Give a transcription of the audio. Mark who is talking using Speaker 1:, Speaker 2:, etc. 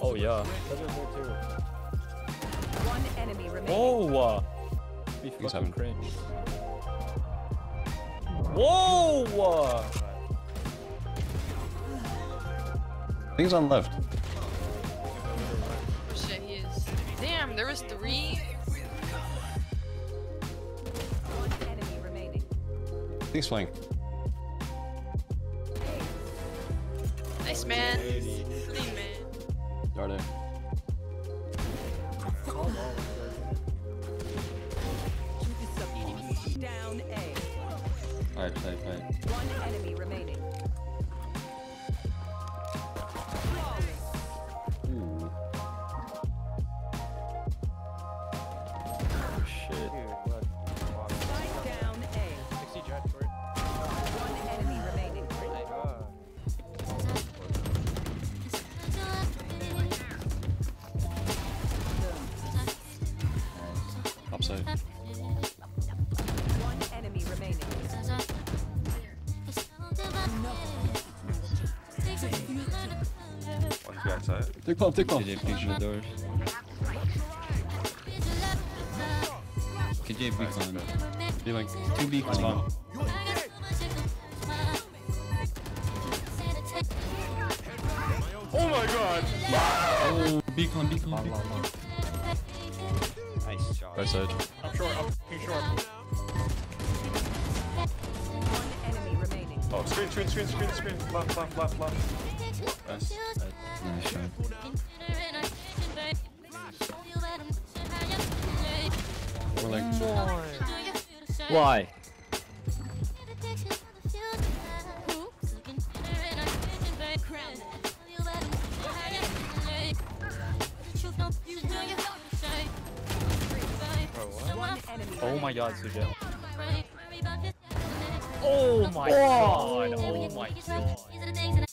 Speaker 1: Oh yeah.
Speaker 2: One enemy remaining.
Speaker 1: Oh! Be
Speaker 3: He's
Speaker 1: fucking
Speaker 3: having-
Speaker 1: cringe. Whoa!
Speaker 3: I think he's on left.
Speaker 4: Oh shit, he is. Damn, there was 3.
Speaker 2: One enemy remaining.
Speaker 3: I think he's flying.
Speaker 4: Nice man. Clean man.
Speaker 3: Dardo.
Speaker 2: Down A.
Speaker 3: Alright, play.
Speaker 2: One enemy remaining.
Speaker 3: Ooh.
Speaker 1: Oh shit.
Speaker 2: Spike down A.
Speaker 5: 60 jet for it.
Speaker 2: One enemy remaining.
Speaker 3: Upside.
Speaker 2: One enemy remaining.
Speaker 6: One's backside.
Speaker 3: Take bomb.
Speaker 7: KJ peeks the doors. KJ peeks on.
Speaker 3: Be like
Speaker 7: 2 beacons on.
Speaker 6: Oh my god!
Speaker 7: Oh, beacon.
Speaker 6: Nice shot.
Speaker 3: right side.
Speaker 5: I'm short. I'm short.
Speaker 2: One enemy remaining.
Speaker 6: Oh, screen. Left.
Speaker 3: Nice.
Speaker 7: Nice shot.
Speaker 3: We're like
Speaker 1: Why?
Speaker 2: One enemy
Speaker 1: Oh my
Speaker 2: remaining.
Speaker 1: god, Suja. Oh my god. Oh my god.